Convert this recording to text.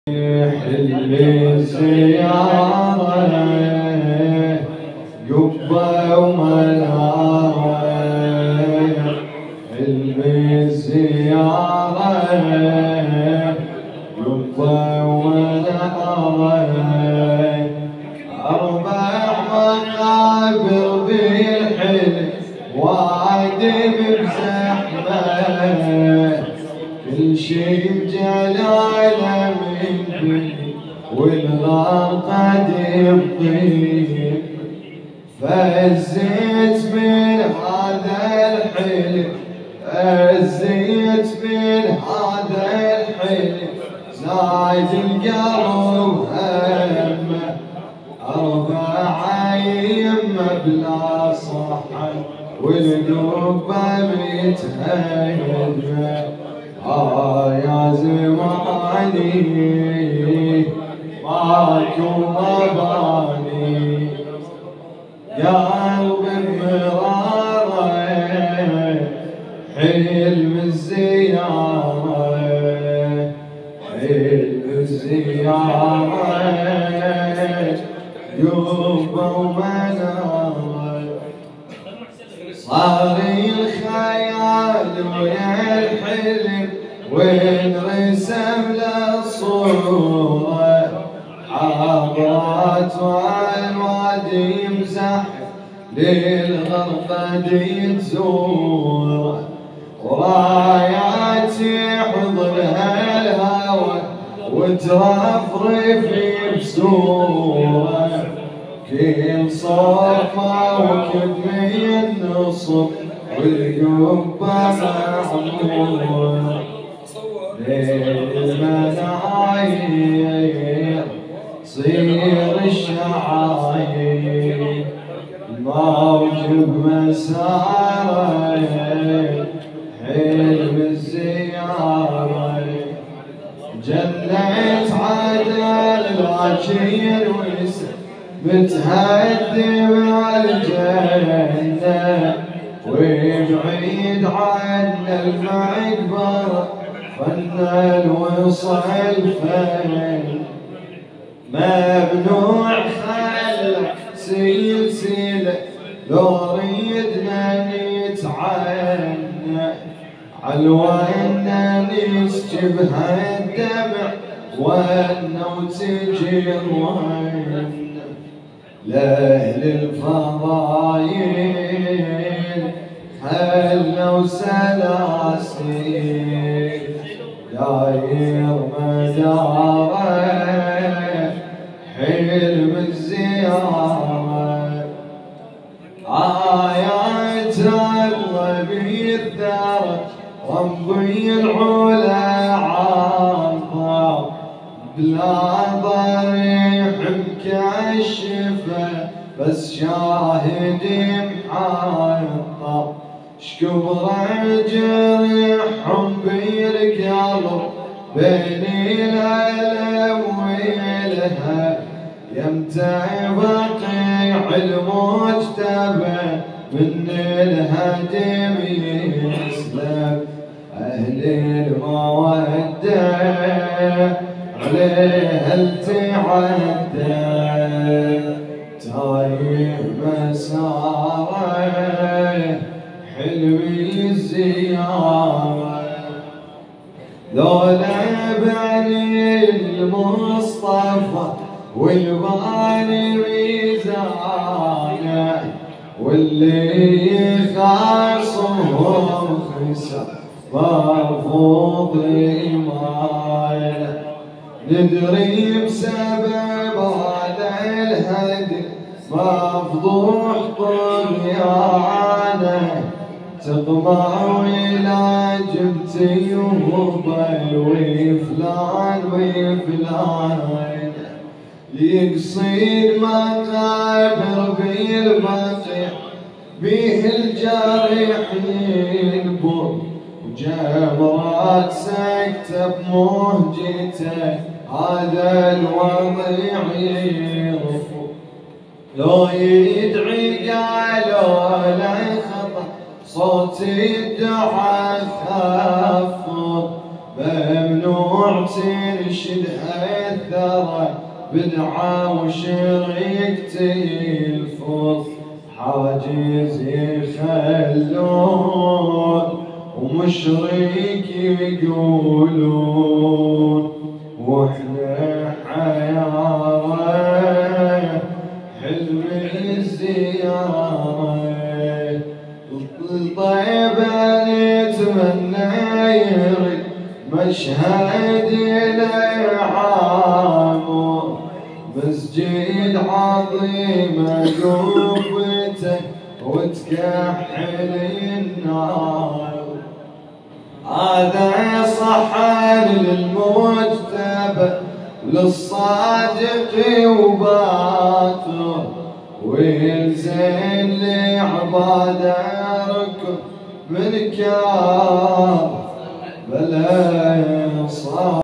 حلمي الزيارة قبة ومنارة، حلمي الزيارة قبة ومنارة، 4 مقابر بالحلم وادم بزحمة، كل شي بجلاله والغار قد يبطي، فزيت من هذا الحلم، فزيت من هذا الحلم، زايد القلب همه، 4 يمه بلا صحن والقبه متهمه. يا زماني ماكو مباني، يا قلب مرارة حلم الزيارة، حلم الزيارة قبة ومنارة، صار الخيال ويا الحلم وانرسم للصورة، عبرات والوادي يمزح للغرقد يتزور، وراياتي حضنها الهوى وترفرف بسورة، كل صوفة وكبي النصب والقبة معمورة، للمناير صير الشعاير، الموكب مساره حلم الزيارة، جنة عدن العشير ويسر متهدم الجنة، وبعيد عنا المقبرة فن الوصل فن، ممنوع خلع سلسلة لو ردنا نتعنى، علونا نسجبها الدمع وانا وتجي الوين، لأهل الفضايل خلوا سلاسل، داير مداره حلم الزيارة، آيات الله بالثار ربي العلا عطا، بلا ضريح مكشفه بس شاهد محطة، شكبر جريحهم بالقلب بين الألم ويلها، يمتى بقيع المجتبى من الهدم يسلم، أهل المودة عليها التعدى، تايه مساره حلمي الزيارة، ذولا بني المصطفى والباني ميزانه، واللي خاصهم خسر مرفوض إيمانه، ندري بسبب هذا الهدي مفضوح طغيانه، تقمع ولا جبتي وهبل وفلان وفلان، يقصد مقابر بالبقيع بيه الجريح ينبر، وجمرات سكتة بمهجته هذا الوضيع يرفض، لو يدعي قالوا لا خطأ صوت الدعاء خافض، ممنوع ممنوع تنشد الثرى بالعاشر يكتلفظ حاجز يخلون ومشرك يقولون واحنا حيارة حلم الزيارة الطيبة نتمنى يرد مشهد العامر مسجد عظيم قبته وتكحل النار هذا صحن للمجتبى للصادق وباطر ويلزم لعباده ركب من كار بلا صار